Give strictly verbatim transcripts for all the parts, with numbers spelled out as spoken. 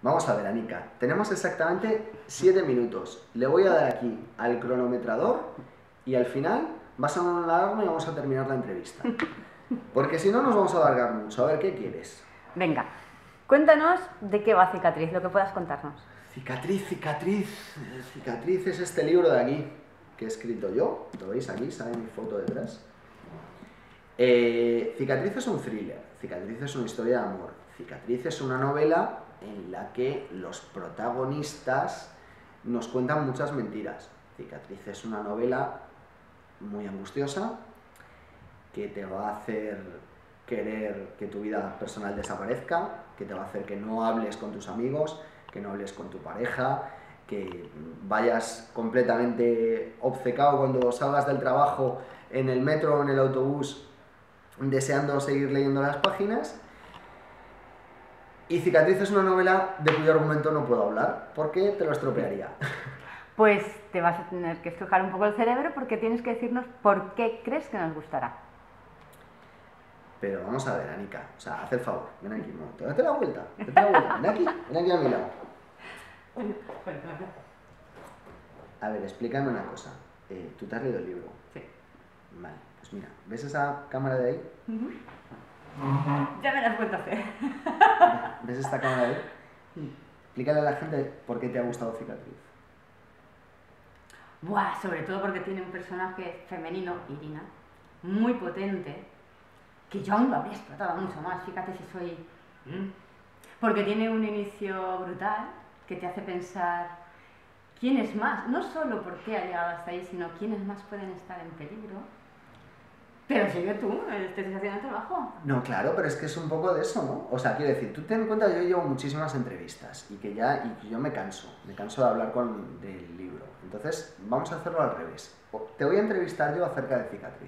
Vamos a ver, Anika. Tenemos exactamente siete minutos. Le voy a dar aquí al cronometrador y al final va a sonar una alarma y vamos a terminar la entrevista. Porque si no nos vamos a alargar mucho. A ver, ¿qué quieres? Venga, cuéntanos de qué va Cicatriz, lo que puedas contarnos. Cicatriz, cicatriz. Cicatriz es este libro de aquí que he escrito yo. Lo veis aquí, sale mi foto detrás. Eh, Cicatriz es un thriller. Cicatriz es una historia de amor. Cicatriz es una novela en la que los protagonistas nos cuentan muchas mentiras. Cicatriz es una novela muy angustiosa que te va a hacer querer que tu vida personal desaparezca, que te va a hacer que no hables con tus amigos, que no hables con tu pareja, que vayas completamente obcecado cuando salgas del trabajo en el metro o en el autobús deseando seguir leyendo las páginas. Y Cicatriz es una novela de cuyo argumento no puedo hablar, porque te lo estropearía. Pues te vas a tener que estrujar un poco el cerebro porque tienes que decirnos por qué crees que nos gustará. Pero vamos a ver, Anika, o sea, haz el favor, ven aquí un momento, date la vuelta, date la vuelta, ven aquí, ven aquí a mi lado. A ver, explícame una cosa, eh, ¿tú te has leído el libro? Sí. Vale, pues mira, ¿ves esa cámara de ahí? Uh-huh. Ya me las vuelto a hacer. ¿Ves esta cámara de ahí? Explícale a la gente por qué te ha gustado Cicatriz. Buah, sobre todo porque tiene un personaje femenino, Irina, muy potente, que yo aún lo habría explotado mucho más, fíjate si soy... ¿Mm? Porque tiene un inicio brutal que te hace pensar quién es más, no solo por qué ha llegado hasta ahí, sino quiénes más pueden estar en peligro. Pero sigue tú, te estás haciendo el trabajo. No, claro, pero es que es un poco de eso, ¿no? O sea, quiero decir, tú ten en cuenta que yo llevo muchísimas entrevistas y que ya y que yo me canso, me canso de hablar con, del libro. Entonces, vamos a hacerlo al revés. Te voy a entrevistar yo acerca de Cicatriz.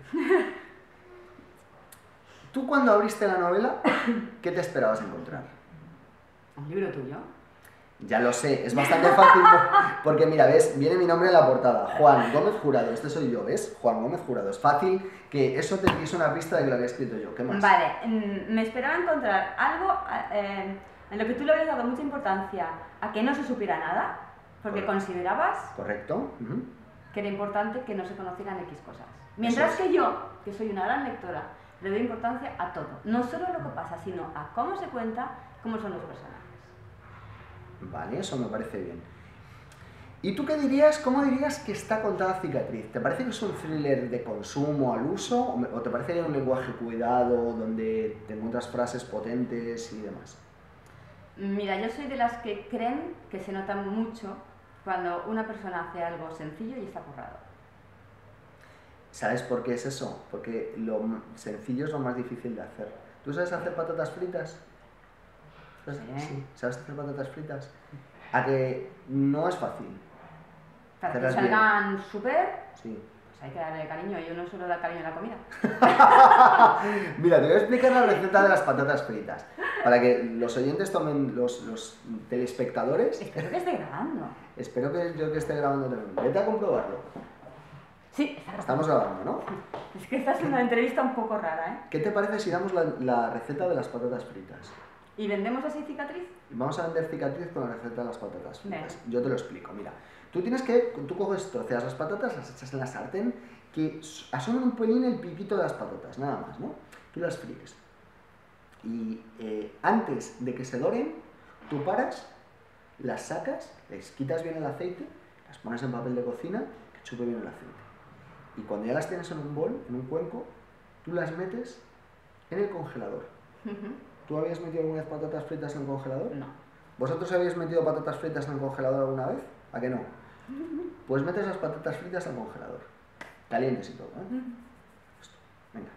Tú cuando abriste la novela, ¿qué te esperabas encontrar? ¿Un libro tuyo? Ya lo sé, es bastante fácil porque mira, ves, viene mi nombre en la portada, Juan Gómez Jurado, este soy yo, ¿ves? Juan Gómez Jurado, es fácil que eso te diese una pista de que lo había escrito yo, ¿qué más? Vale, me esperaba encontrar algo eh, en lo que tú le habías dado mucha importancia a que no se supiera nada, porque Correcto. Considerabas Correcto. Uh-huh. que era importante que no se conocieran X cosas. Mientras es. que yo, que soy una gran lectora, le doy importancia a todo, no solo a lo que pasa, sino a cómo se cuenta, cómo son los personajes. Vale, eso me parece bien. ¿Y tú qué dirías, cómo dirías que está contada Cicatriz? ¿Te parece que es un thriller de consumo al uso? ¿O te parece que hay un lenguaje cuidado donde te encuentras frases potentes y demás? Mira, yo soy de las que creen que se nota mucho cuando una persona hace algo sencillo y está currado. ¿Sabes por qué es eso? Porque lo sencillo es lo más difícil de hacer. ¿Tú sabes hacer patatas fritas? ¿Sabes? Sí. Sí. ¿Sabes hacer patatas fritas? A que no es fácil. Para que salgan súper, sí. Pues hay que darle cariño. Yo no suelo dar cariño a la comida. Mira, te voy a explicar la receta de las patatas fritas. Para que los oyentes tomen, los, los telespectadores... Espero que esté grabando. Espero que yo que esté grabando también. Vete a comprobarlo. Sí, está grabando. Estamos grabando, ¿no? Es que esta es una entrevista un poco rara, ¿eh? ¿Qué te parece si damos la, la receta de las patatas fritas? ¿Y vendemos así Cicatriz? Vamos a vender Cicatriz con la receta de las patatas fritas. Ven. Yo te lo explico, mira. Tú tienes que, tú coges, troceas las patatas, las echas en la sartén, que asomen un pelín el piquito de las patatas, nada más, ¿no? Tú las fríes. Y eh, antes de que se doren, tú paras, las sacas, les quitas bien el aceite, las pones en papel de cocina, que chupe bien el aceite. Y cuando ya las tienes en un bol, en un cuenco, tú las metes en el congelador. Uh-huh. ¿Tú habías metido alguna vez patatas fritas en el congelador? No. ¿Vosotros habéis metido patatas fritas en el congelador alguna vez? ¿A qué no? Pues metes las patatas fritas al congelador. Calientes y todo, ¿eh? Esto. Venga.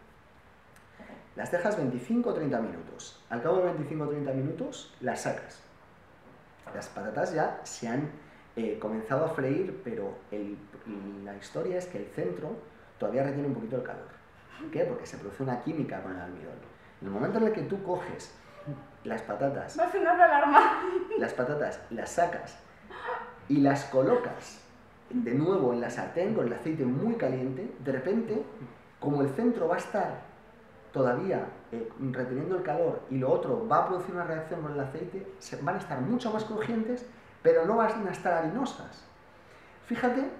Las dejas veinticinco o treinta minutos. Al cabo de veinticinco o treinta minutos, las sacas. Las patatas ya se han eh, comenzado a freír, pero el, la historia es que el centro todavía retiene un poquito el calor. ¿Por qué? Porque se produce una química con el almidón. En el momento en el que tú coges las patatas... Va a sonar la alarma. Las patatas las sacas y las colocas de nuevo en la sartén con el aceite muy caliente, de repente, como el centro va a estar todavía eh, reteniendo el calor y lo otro va a producir una reacción con el aceite, se, van a estar mucho más crujientes, pero no van a estar harinosas. Fíjate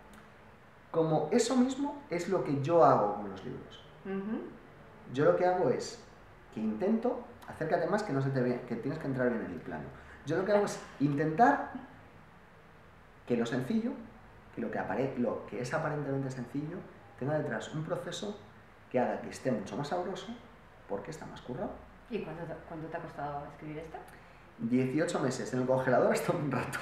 como eso mismo es lo que yo hago con los libros. Uh-huh. Yo lo que hago es que intento, acércate más que no se te ve, que tienes que entrar bien en el plano. Yo lo que hago es intentar que lo sencillo, que lo que, apare, lo que es aparentemente sencillo, tenga detrás un proceso que haga que esté mucho más sabroso, porque está más currado. ¿Y cuánto te, cuánto te ha costado escribir esto? dieciocho meses, en el congelador hasta un rato.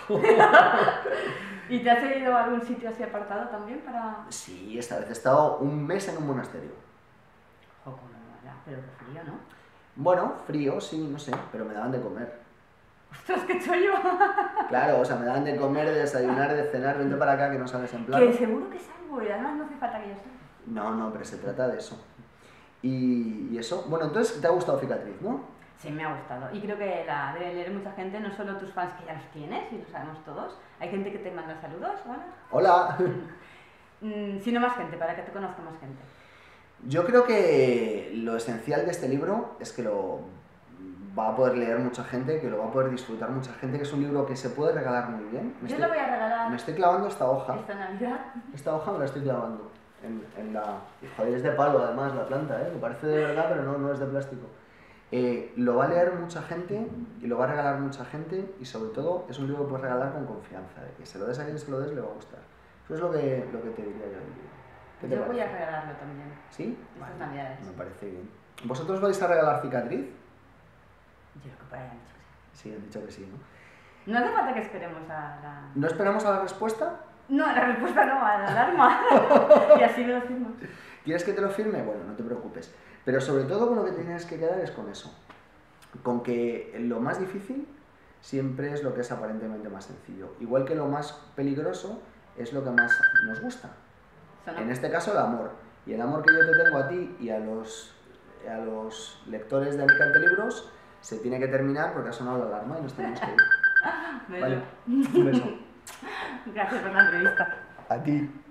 ¿Y te has ido a algún sitio así apartado también para...? Sí, esta vez he estado un mes en un monasterio. Ojo, no, no, pero qué frío, ¿no? Bueno, frío, sí, no sé, pero me daban de comer. ¡Ostras, qué chollo! Claro, o sea, me daban de comer, de desayunar, de cenar, vente para acá que no sales en plan. Que seguro que salgo y además no hace falta que yo salga. No, no, pero se trata de eso. Y, y eso, bueno, entonces te ha gustado Cicatriz, ¿no? Sí, me ha gustado. Y creo que la debe leer mucha gente, no solo tus fans que ya los tienes, y lo sabemos todos. Hay gente que te manda saludos, ¿vale? Hola. Mm, sino más gente, para que te conozca más gente. Yo creo que lo esencial de este libro es que lo va a poder leer mucha gente, que lo va a poder disfrutar mucha gente, que es un libro que se puede regalar muy bien. Me Yo estoy, lo voy a regalar. Me estoy clavando esta hoja. Esta Navidad. Esta hoja me la estoy clavando en, en la... Y, joder, es de palo además la planta, ¿eh? Me parece de verdad, pero no, no es de plástico. Eh, lo va a leer mucha gente y lo va a regalar mucha gente y sobre todo es un libro que puedes regalar con confianza, de que se lo des a quien se lo des le va a gustar. Eso es lo que, lo que te diría yo del libro. ¿Qué te Yo voy parece? a regalarlo también. ¿Sí? Estas Vale, Navidades. me parece bien. ¿Vosotros vais a regalar Cicatriz? Yo creo que por ahí han dicho que sí. Sí, han dicho que sí, ¿no? No hace falta que esperemos a la... ¿No esperamos a la respuesta? No, a la respuesta no, a la alarma. Y así lo decimos. ¿Quieres que te lo firme? Bueno, no te preocupes. Pero sobre todo con lo que tienes que quedar es con eso. Con que lo más difícil siempre es lo que es aparentemente más sencillo. Igual que lo más peligroso es lo que más nos gusta. En este caso el amor. Y el amor que yo te tengo a ti y a los, a los lectores de Alicante Libros se tiene que terminar porque ha sonado la alarma y nos tenemos que ir. Beso. Vale, un beso. Gracias por la entrevista. A ti.